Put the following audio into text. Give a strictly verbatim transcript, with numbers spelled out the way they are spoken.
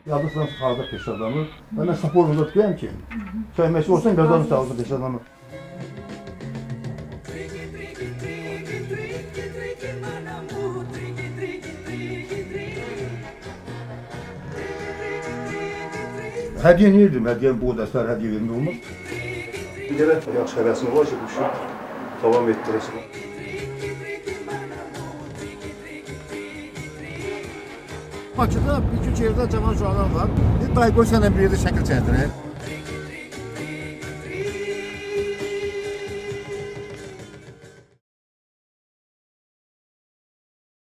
Yadırsan sağda peşə adamı. Mən Saporunda tutuyam ki, çayməşi olsan qazanı sağda peşə adamı. Hədiyyə niyə edirəm? Hədiyyəni bu dəstələr hədiyyə vermək olmaz. Bir dələ yaxşı həvəsim var ki, bu işi davam etdirəsin. Bakıda bir-iki yerdə cavan uşaqlar var. Dayı qoy sənə bir yerdə şəkil çəkdirək.